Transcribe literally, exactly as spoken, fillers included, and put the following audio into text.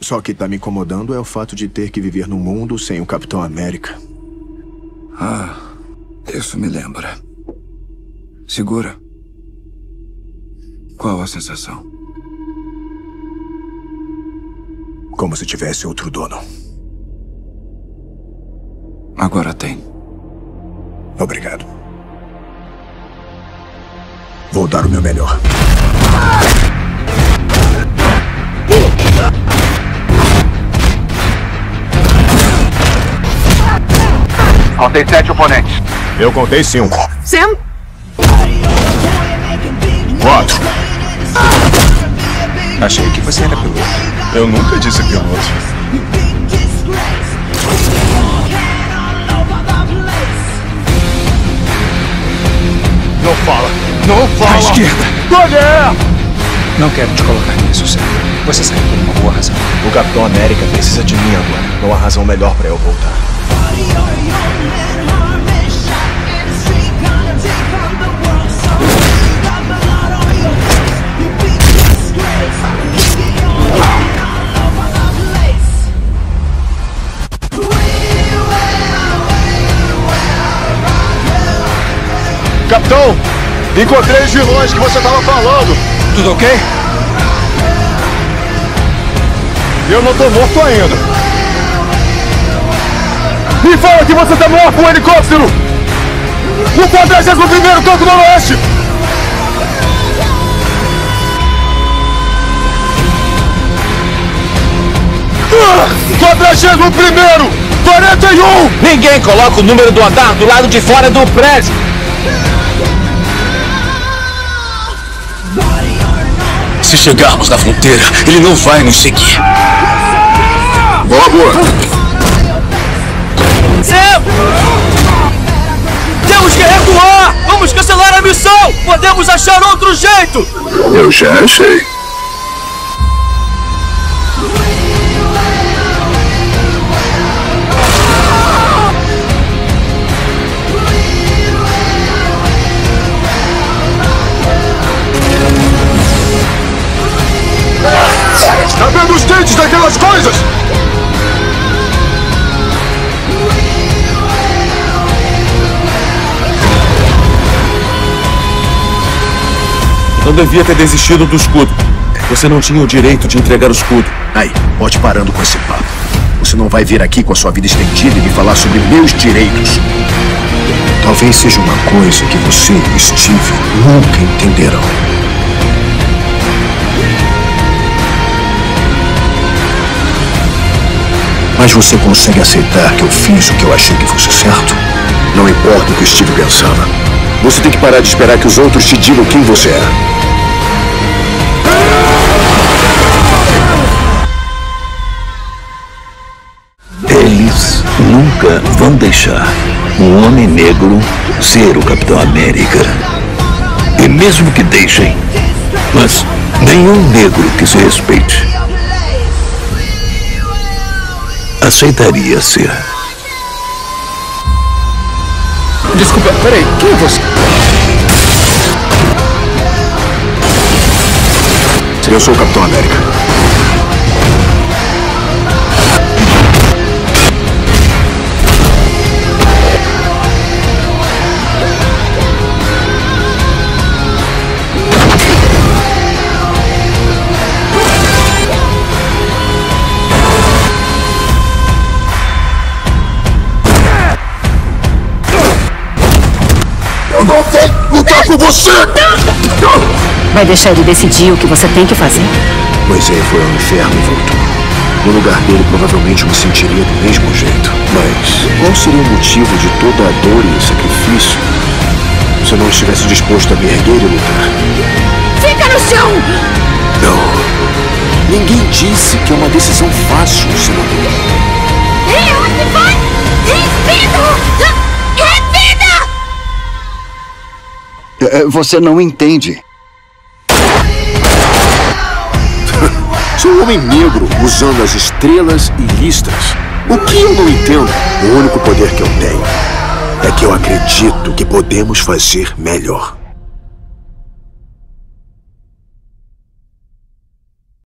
Só que tá me incomodando é o fato de ter que viver num mundo sem o Capitão América. Ah, isso me lembra. Segura. Qual a sensação? Como se tivesse outro dono. Agora tem. Obrigado. Vou dar o meu melhor. Contei sete oponentes. Eu contei cinco. Sam? Quatro. Achei que você era piloto. Eu nunca disse piloto. Não fala! Não fala! À esquerda! Olha! Não quero te colocar nisso, Sam. Você saiu por uma boa razão. O Capitão América precisa de mim agora. Não há razão melhor pra eu voltar. Capitão, encontrei os vilões que você estava falando. Tudo ok? Eu não tô morto ainda. Me fala que você tá morto com um helicóptero! No quadragésimo primeiro Campo do Oeste! quadragésimo primeiro! quarenta e um! Ninguém coloca o número do andar do lado de fora do prédio! Se chegarmos na fronteira, ele não vai nos seguir. Boa, boa! Sam! Temos que recuar! Vamos cancelar a missão! Podemos achar outro jeito! Eu já achei. Tá vendo os dentes daquelas coisas? Não devia ter desistido do escudo. Você não tinha o direito de entregar o escudo. Aí, pode parando com esse papo. Você não vai vir aqui com a sua vida estendida e me falar sobre meus direitos. Talvez seja uma coisa que você e Steve nunca entenderão. Mas você consegue aceitar que eu fiz o que eu achei que fosse certo? Não importa o que o Steve pensava. Você tem que parar de esperar que os outros te digam quem você é. Eles nunca vão deixar um homem negro ser o Capitão América. E mesmo que deixem, mas nenhum negro que se respeite aceitaria ser. Desculpa, peraí, quem é você? Eu sou o Capitão América. Eu não vou lutar com você! Vai deixar ele decidir o que você tem que fazer? Pois ele foi ao inferno e voltou. No lugar dele, provavelmente eu me sentiria do mesmo jeito. Mas qual seria o motivo de toda a dor e sacrifício se eu não estivesse disposto a me erguer e lutar? Fica no chão! Não. Ninguém disse que é uma decisão fácil, senador. Ei, onde vai? Respira! Respira! Você não entende. Sou um homem negro usando as estrelas e listras. O que eu não entendo? O único poder que eu tenho é que eu acredito que podemos fazer melhor.